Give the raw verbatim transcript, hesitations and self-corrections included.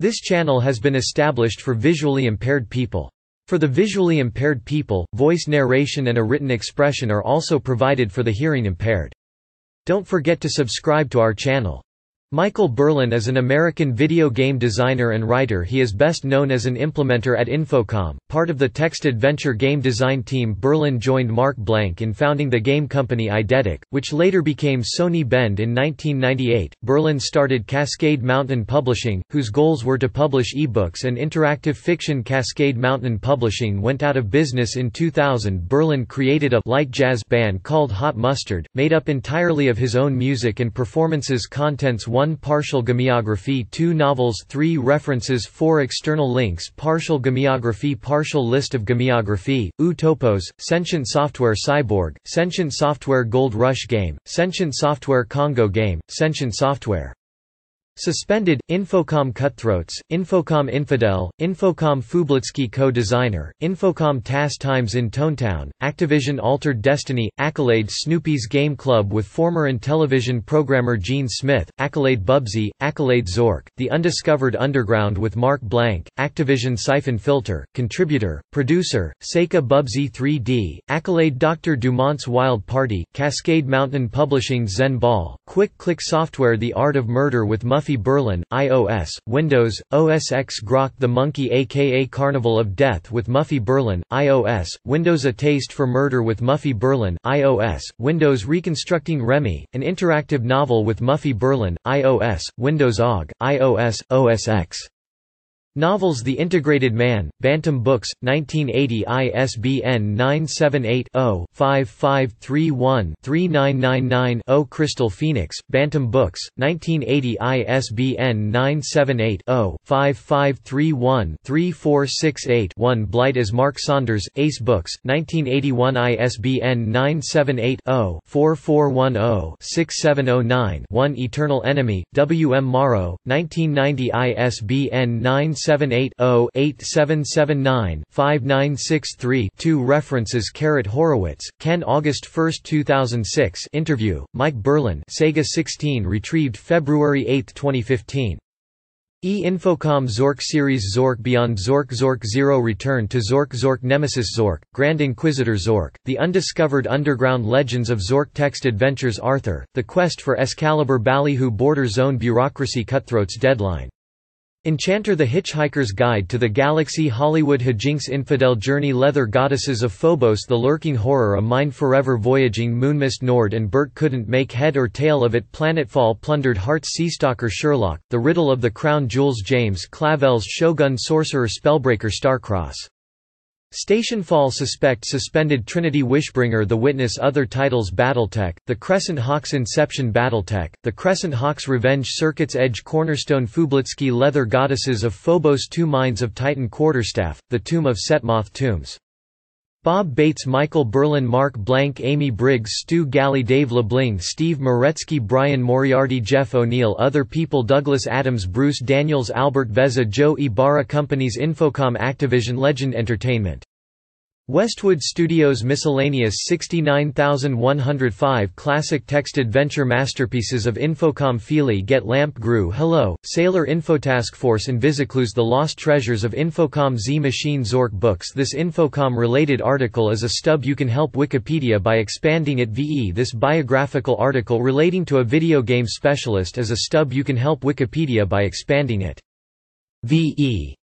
This channel has been established for visually impaired people. For the visually impaired people, voice narration and a written expression are also provided for the hearing impaired. Don't forget to subscribe to our channel. Michael Berlyn is an American video game designer and writer. He is best known as an implementer at Infocom, part of the text-adventure game design team. Berlyn joined Marc Blank in founding the game company Eidetic, which later became Sony Bend in nineteen ninety-eight. Berlyn started Cascade Mountain Publishing, whose goals were to publish ebooks and interactive fiction. Cascade Mountain Publishing went out of business in two thousand. Berlyn created a light jazz band called Hot Mustard, made up entirely of his own music and performances. Contents: one Partial gameography, two novels, three references, four external links. Partial gameography, partial list of gameography, Oo-Topos, Sentient Software, Cyborg, Sentient Software, Gold Rush Game, Sentient Software, Congo Game, Sentient Software. Suspended, Infocom Cutthroats, Infocom Infidel, Infocom Fublitsky co-designer, Infocom Task Times in Tonetown, Activision Altered Destiny, Accolade Snoopy's Game Club with former Intellivision programmer Gene Smith, Accolade Bubsy, Accolade Zork, The Undiscovered Underground with Marc Blank, Activision Siphon Filter, Contributor, Producer, Seika Bubsy three D, Accolade Doctor Dumont's Wild Party, Cascade Mountain Publishing Zen Ball, Quick Click Software The Art of Murder with Muffy Berlyn, iOS, Windows, O S X Grok The Monkey aka Carnival of Death with Muffy Berlyn, iOS, Windows A Taste for Murder with Muffy Berlyn, iOS, Windows Reconstructing Remy, an interactive novel with Muffy Berlyn, iOS, Windows O G, iOS, O S X. Novels The Integrated Man, Bantam Books, nineteen eighty. I S B N nine seven eight, zero, five five three one, three nine nine nine, zero. Crystal Phoenix, Bantam Books, nineteen eighty. I S B N nine seven eight, zero, five five three one, three four six eight, one. Blight as Mark Saunders, Ace Books, nineteen eighty-one. I S B N nine seven eight, zero, four four one zero, six seven zero nine, one. Eternal Enemy, W M Morrow, nineteen ninety. I S B N nine seven eight, zero, eight seven seven nine, five nine six three, two. References: Carrot Horowitz, Ken August first two thousand six. Interview, Mike Berlyn, Sega sixteen, retrieved February eighth twenty fifteen. E-Infocom Zork Series Zork Beyond Zork Zork Zero Return to Zork Zork Nemesis Zork, Grand Inquisitor Zork, The Undiscovered Underground Legends of Zork Text Adventures Arthur, The Quest for Excalibur Ballyhoo Border Zone Bureaucracy Cutthroats Deadline. Enchanter The Hitchhiker's Guide to the Galaxy Hollywood Hijinks Infidel Journey Leather Goddesses of Phobos The Lurking Horror A Mind Forever Voyaging Moonmist Nord and Bert couldn't make head or tail of it Planetfall Plundered Hearts Seastalker Sherlock, The Riddle of the Crown Jewels James Clavell's Shogun Sorcerer Spellbreaker Starcross. Stationfall Suspect Suspended Trinity Wishbringer The Witness Other titles Battletech, The Crescent Hawks Inception Battletech, The Crescent Hawks Revenge Circuit's Edge Cornerstone Fublitsky Leather Goddesses of Phobos Two Minds of Titan Quarterstaff, The Tomb of Setmoth Tombs. Bob Bates Michael Berlyn Marc Blank Amy Briggs Stu Galley Dave LeBling Steve Moretsky Brian Moriarty Jeff O'Neill Other people Douglas Adams Bruce Daniels Albert Veza Joe Ibarra Companies Infocom Activision Legend Entertainment Westwood Studios Miscellaneous sixty-nine thousand one hundred five Classic Text Adventure Masterpieces of Infocom Feely Get Lamp Gru Hello, Sailor Infotask Force Invisiclues The Lost Treasures of Infocom Z Machine Zork Books This Infocom-related article is a stub you can help Wikipedia by expanding it ve This biographical article relating to a video game specialist is a stub you can help Wikipedia by expanding it ve